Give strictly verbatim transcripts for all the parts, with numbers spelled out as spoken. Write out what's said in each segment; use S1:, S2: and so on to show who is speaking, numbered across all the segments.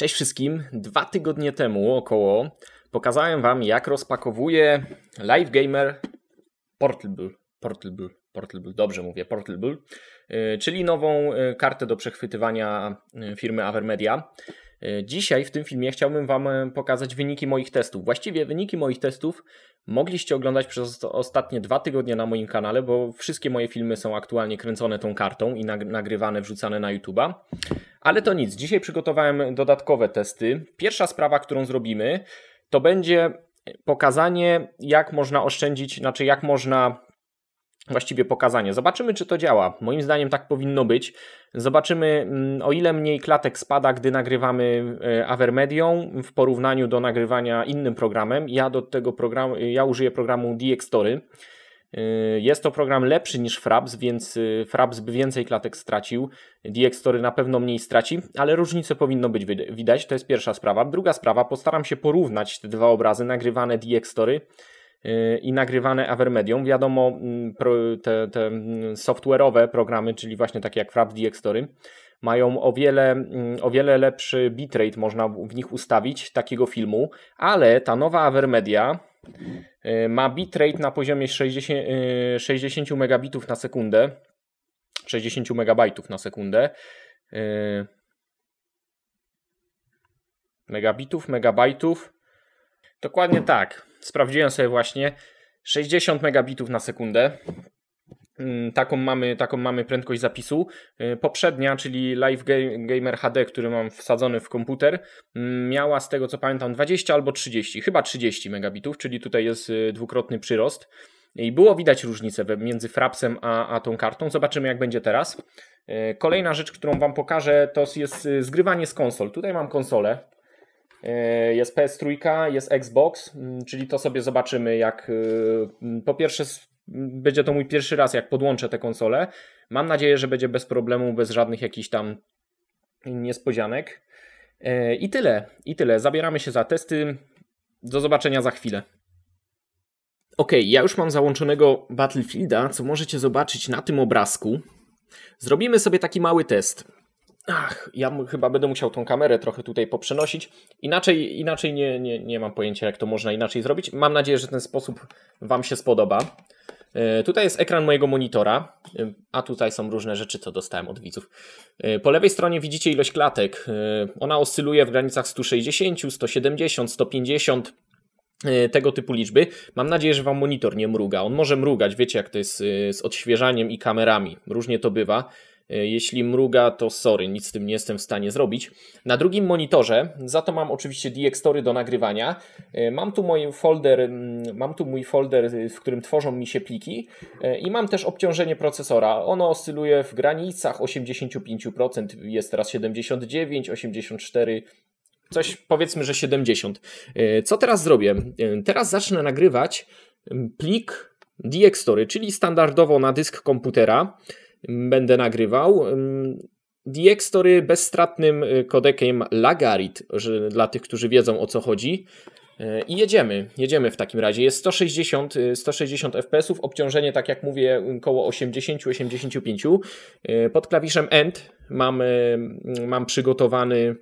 S1: Cześć wszystkim. Dwa tygodnie temu około pokazałem wam, jak rozpakowuję LiveGamer Portable, Portable, Portable, dobrze mówię, Portable, czyli nową kartę do przechwytywania firmy Avermedia. Dzisiaj w tym filmie chciałbym wam pokazać wyniki moich testów. Właściwie wyniki moich testów mogliście oglądać przez ostatnie dwa tygodnie na moim kanale, bo wszystkie moje filmy są aktualnie kręcone tą kartą i nagrywane, wrzucane na YouTube'a. Ale to nic, dzisiaj przygotowałem dodatkowe testy. Pierwsza sprawa, którą zrobimy, to będzie pokazanie, jak można oszczędzić, znaczy jak można, właściwie pokazanie. Zobaczymy, czy to działa. Moim zdaniem tak powinno być. Zobaczymy, o ile mniej klatek spada, gdy nagrywamy Avermedią w porównaniu do nagrywania innym programem. Ja do tego programu, ja użyję programu Dxtory. Jest to program lepszy niż Fraps, więc Fraps by więcej klatek stracił. Dxtory na pewno mniej straci, ale różnice powinno być widać. To jest pierwsza sprawa. Druga sprawa, postaram się porównać te dwa obrazy nagrywane Dxtory i nagrywane Avermedią. Wiadomo, te, te software'owe programy, czyli właśnie takie jak Fraps, Dxtory, mają o wiele, o wiele lepszy bitrate, można w nich ustawić takiego filmu, ale ta nowa Avermedia ma bitrate na poziomie sześćdziesiąt, sześćdziesiąt megabitów na sekundę, sześćdziesiąt megabajtów na sekundę, megabitów, megabajtów, dokładnie tak, sprawdziłem sobie właśnie, sześćdziesiąt megabitów na sekundę. Taką mamy, taką mamy prędkość zapisu. Poprzednia, czyli LiveGamer H D, który mam wsadzony w komputer, miała z tego co pamiętam dwadzieścia albo trzydzieści, chyba trzydzieści megabitów, czyli tutaj jest dwukrotny przyrost. I było widać różnicę między Frapsem a, a tą kartą. Zobaczymy, jak będzie teraz. Kolejna rzecz, którą wam pokażę, to jest zgrywanie z konsol. Tutaj mam konsolę. Jest P S trzy, jest Xbox, czyli to sobie zobaczymy, jak po pierwsze będzie to mój pierwszy raz, jak podłączę tę konsolę. Mam nadzieję, że będzie bez problemu, bez żadnych jakichś tam niespodzianek. I tyle, i tyle. Zabieramy się za testy. Do zobaczenia za chwilę. Ok, ja już mam załączonego Battlefielda, co możecie zobaczyć na tym obrazku. Zrobimy sobie taki mały test. Ach, ja chyba będę musiał tą kamerę trochę tutaj poprzenosić. Inaczej, inaczej nie, nie, nie mam pojęcia, jak to można inaczej zrobić. Mam nadzieję, że ten sposób wam się spodoba. Tutaj jest ekran mojego monitora, a tutaj są różne rzeczy, co dostałem od widzów. Po lewej stronie widzicie ilość klatek. Ona oscyluje w granicach sto sześćdziesiąt, sto siedemdziesiąt, sto pięćdziesiąt, tego typu liczby. Mam nadzieję, że wam monitor nie mruga. On może mrugać, wiecie jak to jest z odświeżaniem i kamerami. Różnie to bywa. Jeśli mruga, to sorry, nic z tym nie jestem w stanie zrobić. Na drugim monitorze, za to mam oczywiście Dxtory do nagrywania. Mam tu mój folder, mam tu mój folder, w którym tworzą mi się pliki i mam też obciążenie procesora. Ono oscyluje w granicach osiemdziesiąt pięć procent, jest teraz siedemdziesiąt dziewięć, osiemdziesiąt cztery, coś powiedzmy, że siedemdziesiąt. Co teraz zrobię? Teraz zacznę nagrywać plik Dxtory, czyli standardowo na dysk komputera. Będę nagrywał Dxtory bezstratnym kodekiem Lagarit, dla tych, którzy wiedzą, o co chodzi. I jedziemy, jedziemy w takim razie. Jest sto sześćdziesiąt, sto sześćdziesiąt F P S ów, obciążenie, tak jak mówię, około osiemdziesiąt do osiemdziesięciu pięciu. Pod klawiszem End mam, mam przygotowany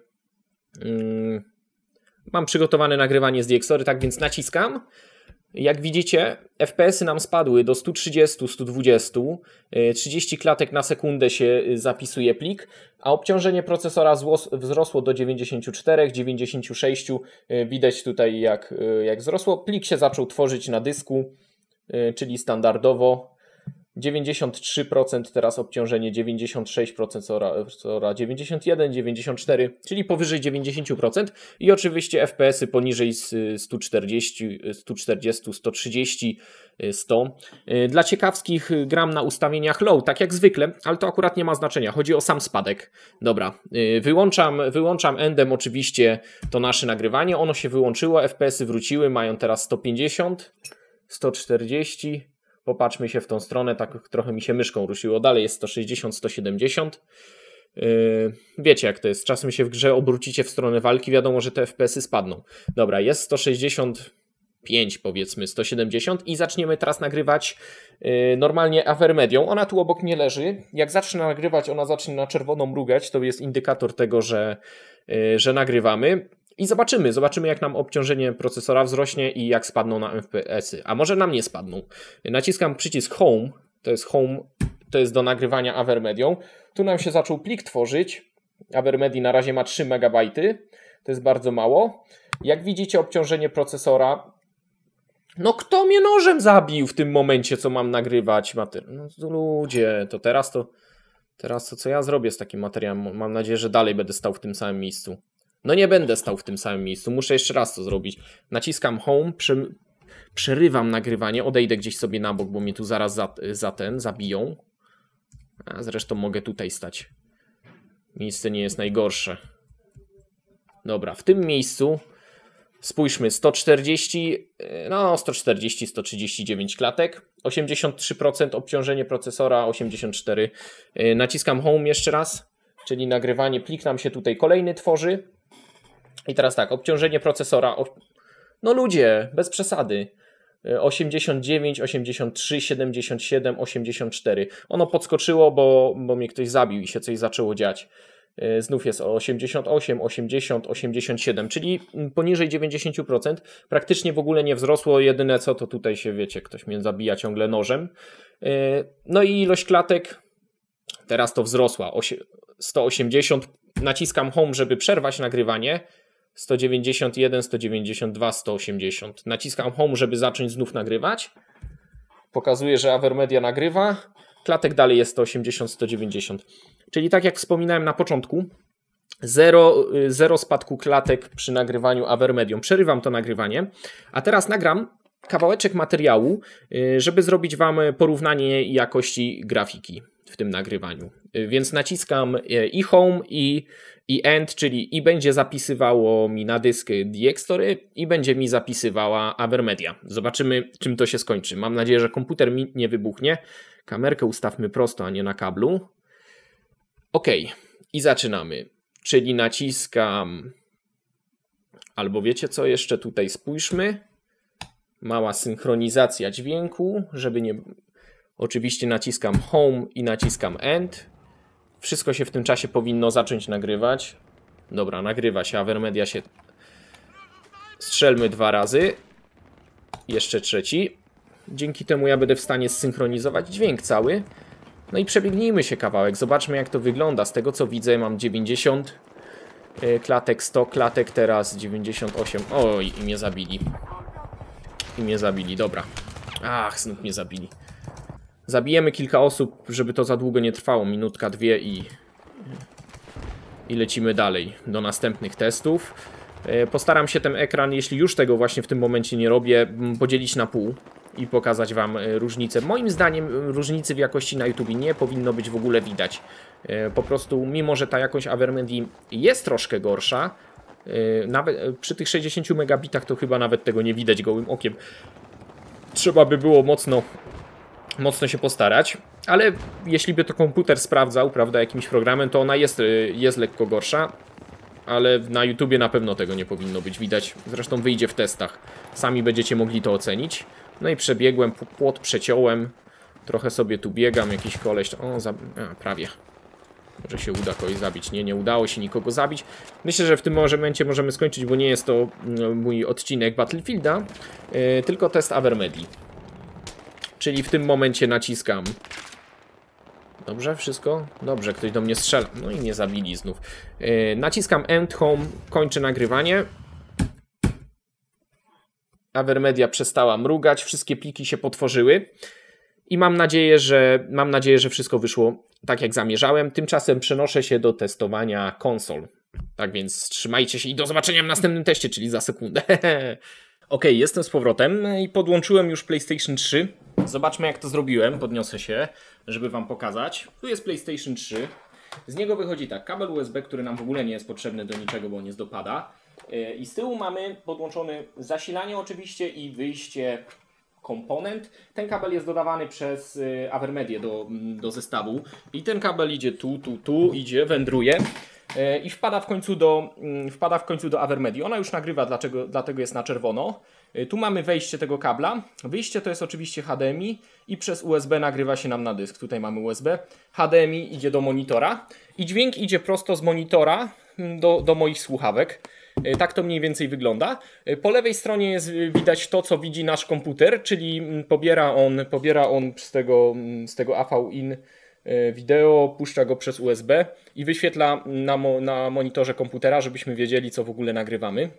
S1: mam przygotowane nagrywanie z Dxtory, tak więc naciskam. Jak widzicie, F P S y nam spadły do sto trzydzieści, sto dwadzieścia, trzydzieści klatek na sekundę się zapisuje plik, a obciążenie procesora wzrosło do dziewięćdziesiąt cztery, dziewięćdziesiąt sześć. Widać tutaj jak, jak wzrosło. Plik się zaczął tworzyć na dysku, czyli standardowo. dziewięćdziesiąt trzy procent teraz obciążenie, dziewięćdziesiąt sześć procent, dziewięćdziesiąt jeden, dziewięćdziesiąt cztery, czyli powyżej dziewięćdziesiąt procent i oczywiście F P S y poniżej sto czterdzieści, sto czterdzieści, sto trzydzieści, sto. Dla ciekawskich gram na ustawieniach low, tak jak zwykle, ale to akurat nie ma znaczenia, chodzi o sam spadek. Dobra, wyłączam, wyłączam endem oczywiście to nasze nagrywanie, ono się wyłączyło, F P S y wróciły, mają teraz sto pięćdziesiąt, sto czterdzieści. Popatrzmy się w tą stronę, tak trochę mi się myszką ruszyło. Dalej jest sto sześćdziesiąt, sto siedemdziesiąt. Yy, wiecie jak to jest. Czasem się w grze obrócicie w stronę walki, wiadomo, że te F P S y spadną. Dobra, jest sto sześćdziesiąt pięć powiedzmy, sto siedemdziesiąt i zaczniemy teraz nagrywać yy, normalnie Avermedią. Ona tu obok mnie leży. Jak zacznę nagrywać, ona zacznie na czerwono mrugać. To jest indykator tego, że, yy, że nagrywamy. I zobaczymy, zobaczymy jak nam obciążenie procesora wzrośnie i jak spadną na F P S-y. A może nam nie spadną. Naciskam przycisk Home, to jest Home, to jest do nagrywania Avermedią. Tu nam się zaczął plik tworzyć. Avermedii na razie ma trzy megabajty. To jest bardzo mało. Jak widzicie obciążenie procesora. No kto mnie nożem zabił w tym momencie, co mam nagrywać? No ludzie, to teraz to, teraz to co ja zrobię z takim materiałem? Mam nadzieję, że dalej będę stał w tym samym miejscu. No nie będę stał w tym samym miejscu, muszę jeszcze raz to zrobić. Naciskam Home, przy, przerywam nagrywanie, odejdę gdzieś sobie na bok, bo mnie tu zaraz za, za ten zabiją. A zresztą mogę tutaj stać. Miejsce nie jest najgorsze. Dobra, w tym miejscu spójrzmy, sto czterdzieści, no sto czterdzieści, sto trzydzieści dziewięć klatek, osiemdziesiąt trzy procent obciążenie procesora, osiemdziesiąt cztery procent. Naciskam Home jeszcze raz, czyli nagrywanie, plik nam się tutaj kolejny tworzy. I teraz tak, obciążenie procesora, no ludzie, bez przesady, osiemdziesiąt dziewięć, osiemdziesiąt trzy, siedemdziesiąt siedem, osiemdziesiąt cztery. Ono podskoczyło, bo, bo mnie ktoś zabił i się coś zaczęło dziać. Znów jest osiemdziesiąt osiem, osiemdziesiąt, osiemdziesiąt siedem, czyli poniżej dziewięćdziesiąt procent. Praktycznie w ogóle nie wzrosło, jedyne co to tutaj się, wiecie, ktoś mnie zabija ciągle nożem. No i ilość klatek, teraz to wzrosła, sto osiemdziesiąt. Naciskam Home, żeby przerwać nagrywanie. sto dziewięćdziesiąt jeden, sto dziewięćdziesiąt dwa, sto osiemdziesiąt. Naciskam Home, żeby zacząć znów nagrywać. Pokazuje, że Avermedia nagrywa. Klatek dalej jest sto osiemdziesiąt, sto dziewięćdziesiąt. Czyli tak jak wspominałem na początku, zero, zero spadku klatek przy nagrywaniu Avermedią. Przerywam to nagrywanie. A teraz nagram kawałeczek materiału, żeby zrobić Wam porównanie jakości grafiki w tym nagrywaniu. Więc naciskam i Home i, i End, czyli i będzie zapisywało mi na dysk Dxtory i będzie mi zapisywała Avermedia. Zobaczymy, czym to się skończy. Mam nadzieję, że komputer mi nie wybuchnie. Kamerkę ustawmy prosto, a nie na kablu. OK. I zaczynamy. Czyli naciskam, albo wiecie co, jeszcze tutaj spójrzmy. Mała synchronizacja dźwięku, żeby nie... Oczywiście naciskam Home i naciskam End. Wszystko się w tym czasie powinno zacząć nagrywać. Dobra, nagrywa się. Avermedia się... Strzelmy dwa razy. Jeszcze trzeci. Dzięki temu ja będę w stanie zsynchronizować dźwięk cały. No i przebiegnijmy się kawałek. Zobaczmy jak to wygląda. Z tego co widzę mam dziewięćdziesiąt klatek, sto klatek, teraz dziewięćdziesiąt osiem. Oj, i mnie zabili. I mnie zabili, dobra. Ach, znów mnie zabili. Zabijemy kilka osób, żeby to za długo nie trwało. Minutka, dwie i... I lecimy dalej do następnych testów. Postaram się ten ekran, jeśli już tego właśnie w tym momencie nie robię, podzielić na pół i pokazać Wam różnicę. Moim zdaniem różnicy w jakości na YouTube nie powinno być w ogóle widać. Po prostu, mimo że ta jakość Avermedii jest troszkę gorsza, nawet przy tych sześćdziesięciu megabitach to chyba nawet tego nie widać gołym okiem. Trzeba by było mocno, mocno się postarać, ale jeśli by to komputer sprawdzał, prawda, jakimś programem, to ona jest, jest lekko gorsza. Ale na YouTubie na pewno tego nie powinno być widać. Zresztą wyjdzie w testach. Sami będziecie mogli to ocenić. No i przebiegłem, płot przeciąłem. Trochę sobie tu biegam, jakiś koleś. O, za... A, prawie. Może się uda kogoś zabić. Nie, nie udało się nikogo zabić. Myślę, że w tym momencie możemy skończyć, bo nie jest to mój odcinek Battlefielda, yy, tylko test Avermedii. Czyli w tym momencie naciskam. Dobrze, wszystko? Dobrze, ktoś do mnie strzela. No i mnie zabili znów. Yy, naciskam End Home, kończę nagrywanie. Avermedia przestała mrugać, wszystkie pliki się potworzyły. I mam nadzieję, że mam nadzieję, że wszystko wyszło tak jak zamierzałem. Tymczasem przenoszę się do testowania konsol. Tak więc trzymajcie się i do zobaczenia w następnym teście, czyli za sekundę. Ok, jestem z powrotem i podłączyłem już PlayStation trzy. Zobaczmy jak to zrobiłem. Podniosę się, żeby Wam pokazać. Tu jest PlayStation trzy. Z niego wychodzi tak, kabel U S B, który nam w ogóle nie jest potrzebny do niczego, bo on jest do pada. I z tyłu mamy podłączony zasilanie oczywiście i wyjście komponent. Ten kabel jest dodawany przez Avermedię do, do zestawu. I ten kabel idzie tu, tu, tu, idzie, wędruje. i wpada w końcu do, wpada w końcu do Avermedii. Ona już nagrywa, dlaczego, dlatego jest na czerwono. Tu mamy wejście tego kabla. Wyjście to jest oczywiście H D M I i przez U S B nagrywa się nam na dysk. Tutaj mamy U S B. H D M I idzie do monitora i dźwięk idzie prosto z monitora do, do moich słuchawek. Tak to mniej więcej wygląda. Po lewej stronie jest widać to, co widzi nasz komputer, czyli pobiera on, pobiera on z tego, z tego A V in wideo, puszcza go przez U S B i wyświetla na, mo na monitorze komputera, żebyśmy wiedzieli, co w ogóle nagrywamy.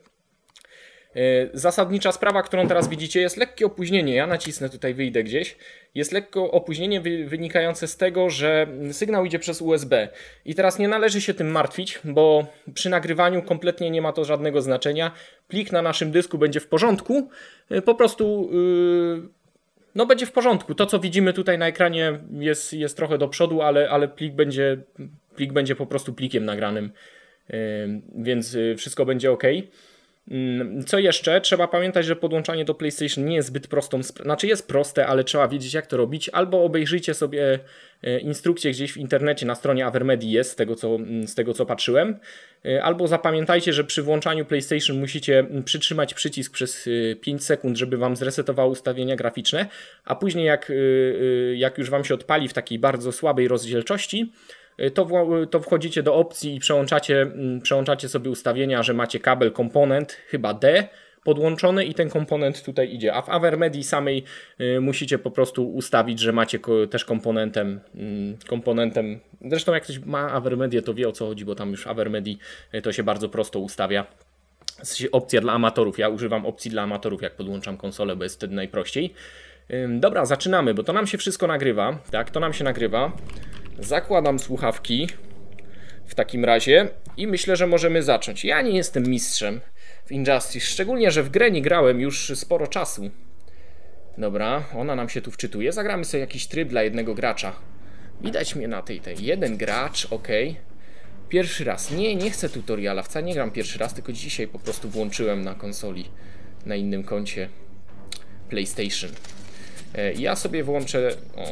S1: Zasadnicza sprawa, którą teraz widzicie, jest lekkie opóźnienie. Ja nacisnę tutaj, wyjdę gdzieś. Jest lekko opóźnienie wy wynikające z tego, że sygnał idzie przez U S B. I teraz nie należy się tym martwić, bo przy nagrywaniu kompletnie nie ma to żadnego znaczenia. Plik na naszym dysku będzie w porządku. Po prostu yy, no będzie w porządku. To, co widzimy tutaj na ekranie, jest, jest trochę do przodu, ale, ale plik będzie, plik będzie po prostu plikiem nagranym. Yy, więc wszystko będzie ok. Co jeszcze? Trzeba pamiętać, że podłączanie do PlayStation nie jest zbyt prostą sprawą. Znaczy jest proste, ale trzeba wiedzieć, jak to robić. Albo obejrzyjcie sobie instrukcję gdzieś w internecie, na stronie Avermedii jest, z tego co, z tego co patrzyłem. Albo zapamiętajcie, że przy włączaniu PlayStation musicie przytrzymać przycisk przez pięć sekund, żeby wam zresetowało ustawienia graficzne, a później jak, jak już wam się odpali w takiej bardzo słabej rozdzielczości, To, w, to wchodzicie do opcji i przełączacie, przełączacie sobie ustawienia, że macie kabel, komponent, chyba D podłączony i ten komponent tutaj idzie. A w Avermedii samej y, musicie po prostu ustawić, że macie ko też komponentem, y, komponentem. Zresztą jak ktoś ma Avermedię, to wie, o co chodzi, bo tam już w Avermedii y, to się bardzo prosto ustawia. Opcja dla amatorów. Ja używam opcji dla amatorów, jak podłączam konsolę, bo jest wtedy najprościej. Y, dobra, zaczynamy, bo to nam się wszystko nagrywa. Tak, to nam się nagrywa. Zakładam słuchawki w takim razie i myślę, że możemy zacząć. Ja nie jestem mistrzem w Injustice, szczególnie, że w grę nie grałem już sporo czasu. Dobra, ona nam się tu wczytuje. Zagramy sobie jakiś tryb dla jednego gracza. Widać mnie na tej, tej. Jeden gracz, ok. Pierwszy raz. Nie, nie chcę tutoriala, wcale nie gram pierwszy raz, tylko dzisiaj po prostu włączyłem na konsoli, na innym koncie PlayStation. Ja sobie włączę... O,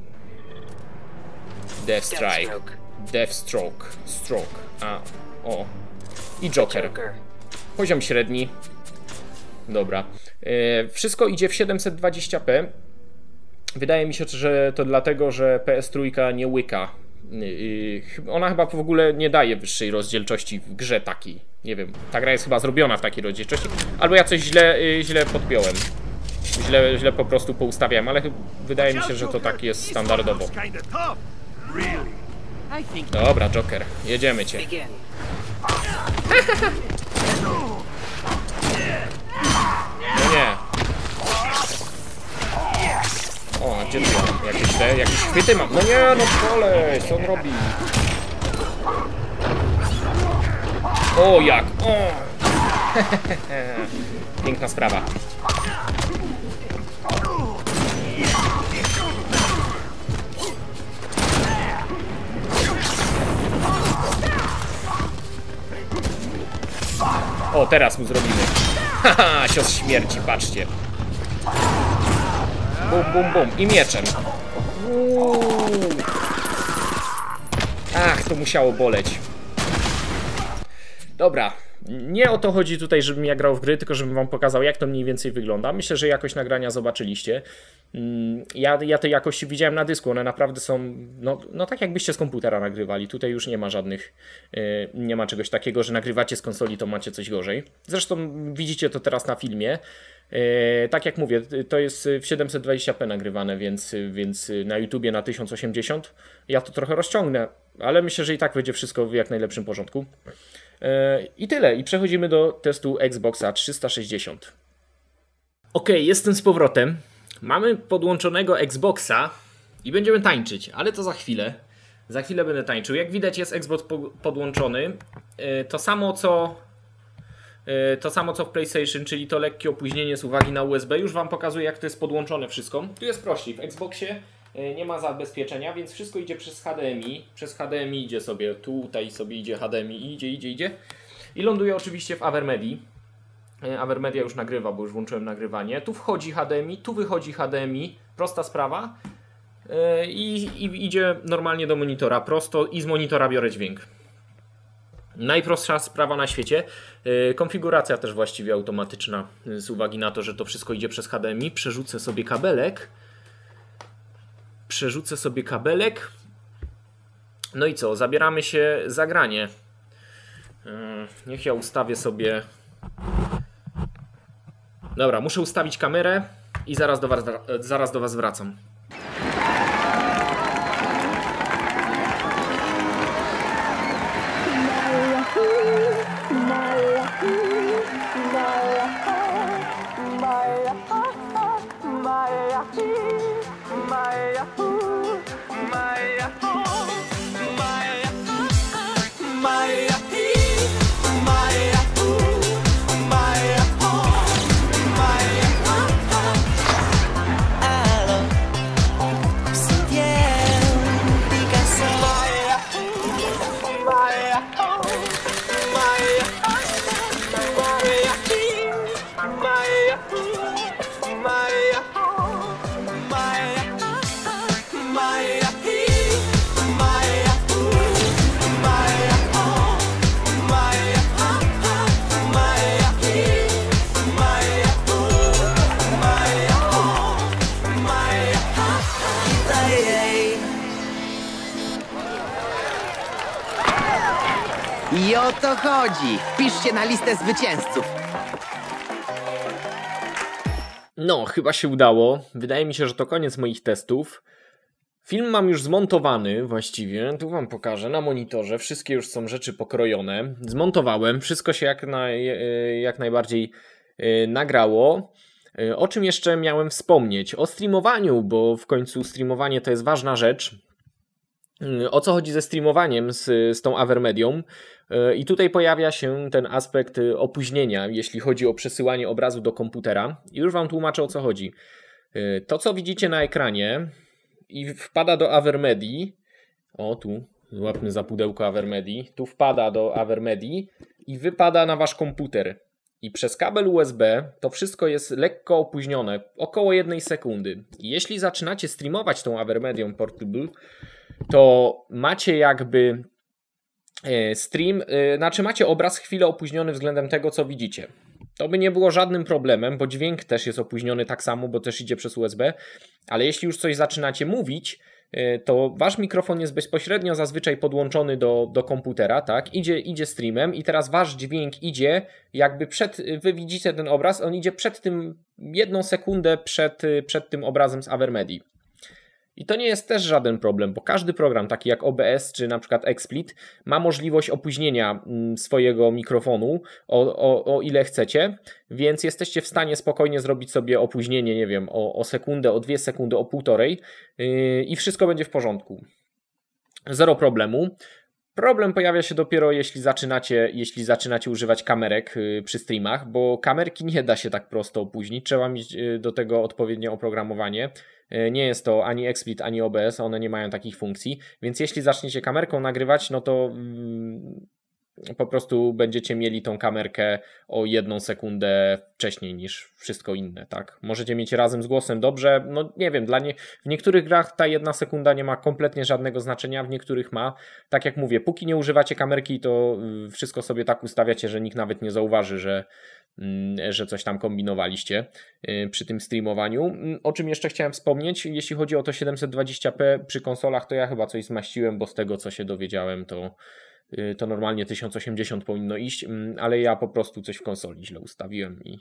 S1: Deathstrike, Deathstroke, Stroke, a, o, i Joker. Poziom średni. Dobra. E, wszystko idzie w siedemset dwadzieścia p. Wydaje mi się, że to dlatego, że P S trzy nie łyka. E, ona chyba w ogóle nie daje wyższej rozdzielczości w grze takiej. Nie wiem, ta gra jest chyba zrobiona w takiej rozdzielczości. Albo ja coś źle, źle podpiąłem. Źle, źle po prostu poustawiałem, ale wydaje mi się, że to tak jest standardowo. Dobra, Joker, jedziemy cię. No nie. O, a gdzie tu mam? Jakieś te, jakieś chwyty mam? No nie, no koleś, co on robi? O, jak? O! Piękna sprawa. O, teraz mu zrobimy. Haha, cios śmierci, patrzcie. Bum, bum, bum. I mieczem. Uuu. Ach, to musiało boleć. Dobra. Nie o to chodzi tutaj, żebym ja grał w gry, tylko żebym wam pokazał, jak to mniej więcej wygląda. Myślę, że jakość nagrania zobaczyliście. Ja, ja tej jakości widziałem na dysku, one naprawdę są, no, no tak jakbyście z komputera nagrywali. Tutaj już nie ma żadnych, yy, nie ma czegoś takiego, że nagrywacie z konsoli, to macie coś gorzej. Zresztą widzicie to teraz na filmie. Yy, tak jak mówię, to jest w siedemset dwadzieścia p nagrywane, więc, więc na YouTubie na tysiąc osiemdziesiąt. Ja to trochę rozciągnę, ale myślę, że i tak będzie wszystko w jak najlepszym porządku. I tyle. I przechodzimy do testu Xboxa trzysta sześćdziesiąt. Ok, jestem z powrotem. Mamy podłączonego Xboxa i będziemy tańczyć, ale to za chwilę. Za chwilę będę tańczył. Jak widać, jest Xbox podłączony. To samo co to samo co w PlayStation, czyli to lekkie opóźnienie z uwagi na U S B. Już wam pokazuję, jak to jest podłączone wszystko. Tu jest prościej. W Xboxie nie ma zabezpieczenia, więc wszystko idzie przez H D M I. Przez H D M I idzie sobie, tutaj sobie idzie H D M I, idzie, idzie, idzie. I ląduje oczywiście w Avermedii. Avermedia już nagrywa, bo już włączyłem nagrywanie. Tu wchodzi H D M I, tu wychodzi H D M I. Prosta sprawa. I, i idzie normalnie do monitora, prosto i z monitora biorę dźwięk. Najprostsza sprawa na świecie. Konfiguracja też właściwie automatyczna z uwagi na to, że to wszystko idzie przez H D M I. Przerzucę sobie kabelek. Przerzucę sobie kabelek. No i co? Zabieramy się za granie. Niech ja ustawię sobie... Dobra, muszę ustawić kamerę i zaraz do was, zaraz do was wracam.
S2: I o to chodzi. Wpiszcie na listę zwycięzców.
S1: No, chyba się udało. Wydaje mi się, że to koniec moich testów. Film mam już zmontowany właściwie. Tu wam pokażę na monitorze. Wszystkie już są rzeczy pokrojone. Zmontowałem. Wszystko się jak, na, jak najbardziej nagrało. O czym jeszcze miałem wspomnieć? O streamowaniu, bo w końcu streamowanie to jest ważna rzecz. O co chodzi ze streamowaniem z, z tą Avermedią? I tutaj pojawia się ten aspekt opóźnienia, jeśli chodzi o przesyłanie obrazu do komputera. I już wam tłumaczę, o co chodzi. To, co widzicie na ekranie i wpada do Avermedii, o tu, złapmy za pudełko Avermedii, tu wpada do Avermedii i wypada na wasz komputer. I przez kabel U S B to wszystko jest lekko opóźnione, około jednej sekundy. I jeśli zaczynacie streamować tą Avermedią Portable, to macie jakby stream, znaczy macie obraz chwilę opóźniony względem tego, co widzicie. To by nie było żadnym problemem, bo dźwięk też jest opóźniony tak samo, bo też idzie przez U S B, ale jeśli już coś zaczynacie mówić, to wasz mikrofon jest bezpośrednio zazwyczaj podłączony do, do komputera, tak? Idzie, idzie streamem i teraz wasz dźwięk idzie jakby przed, wy widzicie ten obraz, on idzie przed tym, jedną sekundę przed, przed tym obrazem z Avermedii. I to nie jest też żaden problem, bo każdy program, taki jak O B S czy na przykład XSplit, ma możliwość opóźnienia swojego mikrofonu o, o, o ile chcecie, więc jesteście w stanie spokojnie zrobić sobie opóźnienie, nie wiem, o, o sekundę, o dwie sekundy, o półtorej yy, i wszystko będzie w porządku. Zero problemu. Problem pojawia się dopiero jeśli zaczynacie, jeśli zaczynacie używać kamerek yy, przy streamach, bo kamerki nie da się tak prosto opóźnić, trzeba mieć yy, do tego odpowiednie oprogramowanie. Nie jest to ani XSplit, ani O B S, one nie mają takich funkcji, więc jeśli zaczniecie kamerką nagrywać, no to mm, po prostu będziecie mieli tą kamerkę o jedną sekundę wcześniej niż wszystko inne, tak? Możecie mieć razem z głosem dobrze, no nie wiem, dla nie, w niektórych grach ta jedna sekunda nie ma kompletnie żadnego znaczenia, w niektórych ma. Tak jak mówię, póki nie używacie kamerki, to wszystko sobie tak ustawiacie, że nikt nawet nie zauważy, że że coś tam kombinowaliście przy tym streamowaniu. O czym jeszcze chciałem wspomnieć, jeśli chodzi o to siedemset dwadzieścia p przy konsolach, to ja chyba coś zmaściłem, bo z tego co się dowiedziałem, to, to normalnie tysiąc osiemdziesiąt powinno iść, ale ja po prostu coś w konsoli źle ustawiłem i,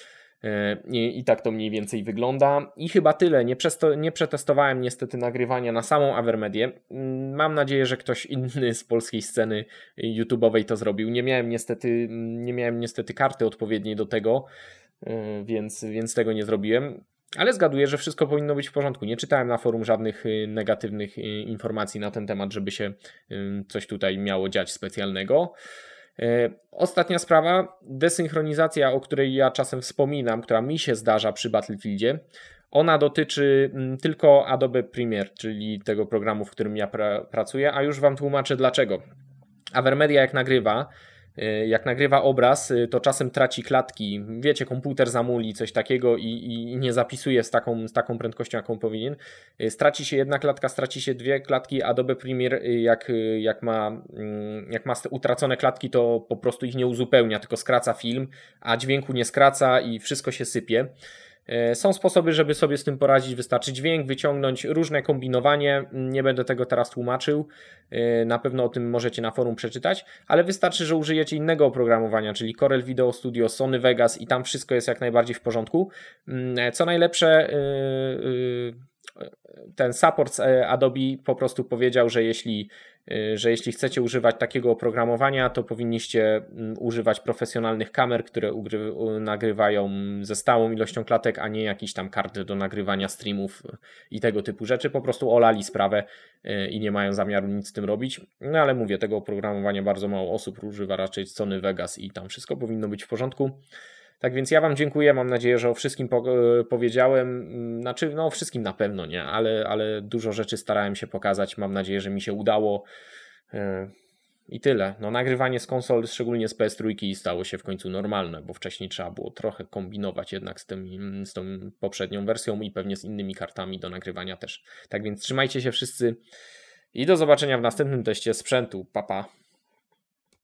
S1: i, i tak to mniej więcej wygląda. I chyba tyle. Nie, przesto, nie przetestowałem niestety nagrywania na samą Avermedię. Mam nadzieję, że ktoś inny z polskiej sceny YouTube'owej to zrobił. Nie miałem niestety, nie miałem niestety karty odpowiedniej do tego, więc, więc tego nie zrobiłem. Ale zgaduję, że wszystko powinno być w porządku. Nie czytałem na forum żadnych negatywnych informacji na ten temat, żeby się coś tutaj miało dziać specjalnego. Ostatnia sprawa, desynchronizacja, o której ja czasem wspominam, która mi się zdarza przy Battlefieldzie, ona dotyczy tylko Adobe Premiere, czyli tego programu, w którym ja pra- pracuję, a już wam tłumaczę dlaczego. Avermedia jak nagrywa, jak nagrywa obraz, to czasem traci klatki, wiecie, komputer zamuli, coś takiego i, i nie zapisuje z taką, z taką prędkością, jaką powinien. Straci się jedna klatka, straci się dwie klatki, Adobe Premiere jak, jak, ma, jak ma utracone klatki, to po prostu ich nie uzupełnia, tylko skraca film, a dźwięku nie skraca i wszystko się sypie. Są sposoby, żeby sobie z tym poradzić, wystarczy dźwięk wyciągnąć, różne kombinowanie, nie będę tego teraz tłumaczył, na pewno o tym możecie na forum przeczytać, ale wystarczy, że użyjecie innego oprogramowania, czyli Corel Video Studio, Sony Vegas i tam wszystko jest jak najbardziej w porządku. Co najlepsze, ten support z Adobe po prostu powiedział, że jeśli, że jeśli chcecie używać takiego oprogramowania, to powinniście używać profesjonalnych kamer, które ugry- nagrywają ze stałą ilością klatek, a nie jakiś tam kart do nagrywania streamów i tego typu rzeczy. Po prostu olali sprawę i nie mają zamiaru nic z tym robić. No ale mówię, tego oprogramowania bardzo mało osób używa, raczej Sony Vegas i tam wszystko powinno być w porządku. Tak więc ja Wam dziękuję, mam nadzieję, że o wszystkim po- powiedziałem, znaczy no o wszystkim na pewno nie, ale, ale dużo rzeczy starałem się pokazać, mam nadzieję, że mi się udało i tyle. No nagrywanie z konsol, szczególnie z P S trzy stało się w końcu normalne, bo wcześniej trzeba było trochę kombinować jednak z, tym, z tą poprzednią wersją i pewnie z innymi kartami do nagrywania też. Tak więc trzymajcie się wszyscy i do zobaczenia w następnym teście sprzętu. Pa, pa.